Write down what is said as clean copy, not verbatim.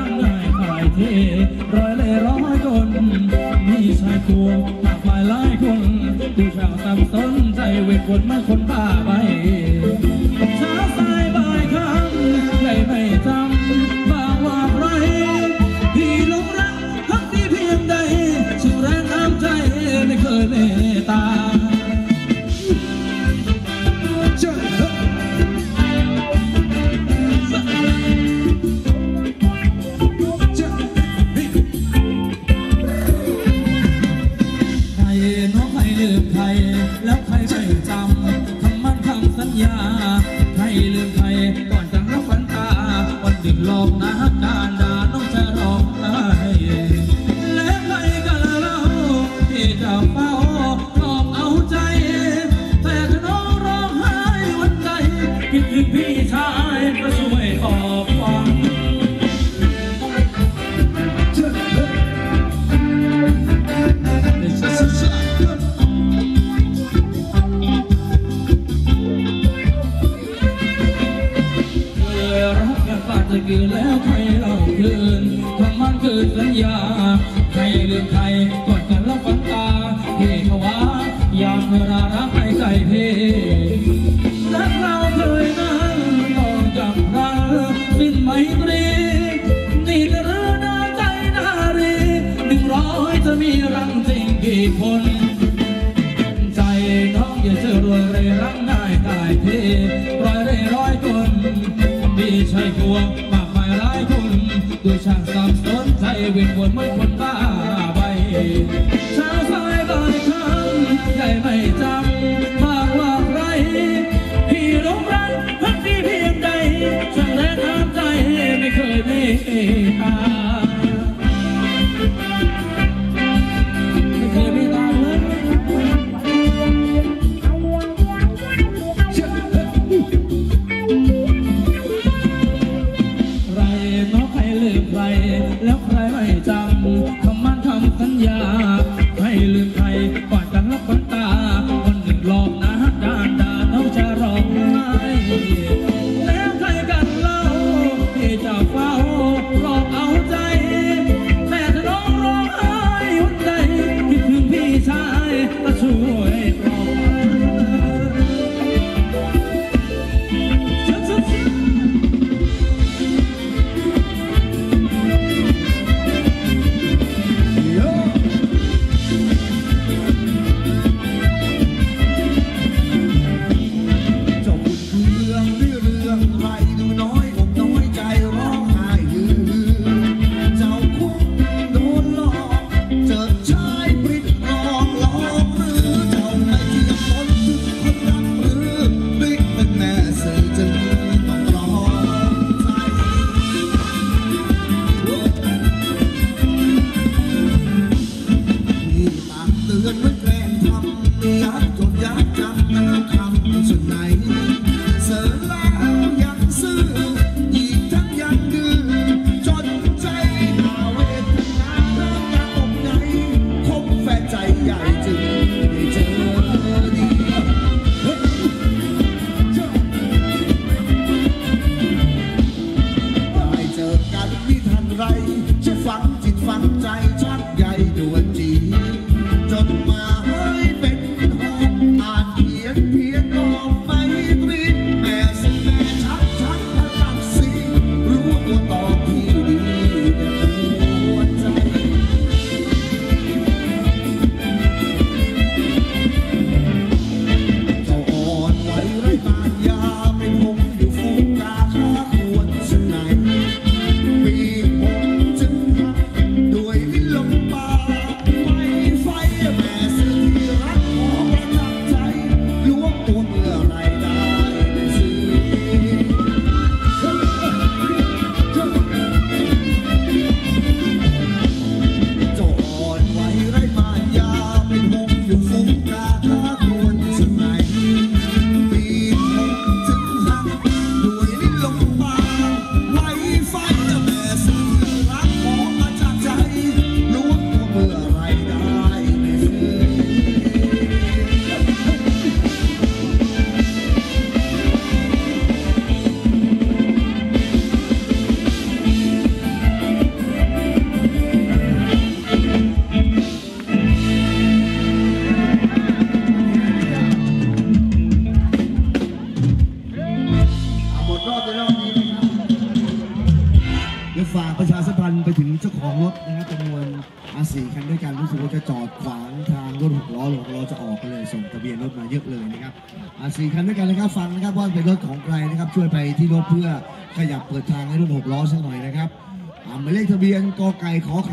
กง่ายขายเทร้อยเลยร้อยคนมีชายควงมากมายหลายคนผู้ชาวสับสนใจเวทคนไม่คนบ้าไปเช้าสายบ่ายค่ำใหญ่ไม่จำบางว่าไรพี่หลงรักพักที่เพียงใดสุดแรงน้ำใจไม่เคยเมตตาแล้วใครไม่จำคำมั่นคำสัญญาใครลืมใครก่อนจะรับฝันตาวันหนึ่งหลอกนะการด่าน้องจะร้องไห้แล้วใครกันเล่าที่จะเฝ้าหลอกเอาใจแต่ถ้าน้องร้องไห้วันใจคิดถึงพี่ชายก็ช่วยตอบฟังจะคืนแล้วใครเราคืนคำมั่นคืนสัญญาใครลืมใครกอดกันแล้วฝันตาเฮ้เขาว่าอยากเธอรักให้ใจเพรักเราเคยนั้นต้องจับรักสิ้นไมตรีนี่จะรู้น้าใจนารี100จะมีรังจริงกี่คนใจน้องอย่าเชื่อรวยเรรักง่ายกายเทร้อยคนมีชายกลัวมากมายหลายคนด้วยช่างสับสนใจเวียนวนเหมือนคนบ้าใบเช้าสายบ่ายค่ำใหญ่ไม่จำบ้างว่าไรพี่หลงรักพักที่เพียงใดช่างแรงน้ำใจไม่เคยเมตตาไม่เคยเมตตาเลยแล้วใครไม่จำคำมั่นคำสัญญาให้ลืมใครกอดกันรับฝันตาวันหนึ่งหลอกนะด่าน้องจะร้องไห้แล้วใครกันเล่าที่จะเฝ้าหลอกเอาใจแต่ถ้าน้องร้องไห้หัวใจคิดถึงพี่ชายก็ช่วยปลอบถึงเจ้าของรถนะครับจำนวน4 คันด้วยกันรู้สึกว่าจะจอดขวางทางรถ6 ล้อ6 ล้อจะออกกันเลยส่งทะเบียนรถมาเยอะเลยนะครับ4 คันด้วยกันนะครับฟังนะครับว่าเป็นรถของใครนะครับช่วยไปที่รถเพื่อขยับเปิดทางให้รถ6 ล้อสักหน่อยนะครับหมายเลขทะเบียนกไก่ขอ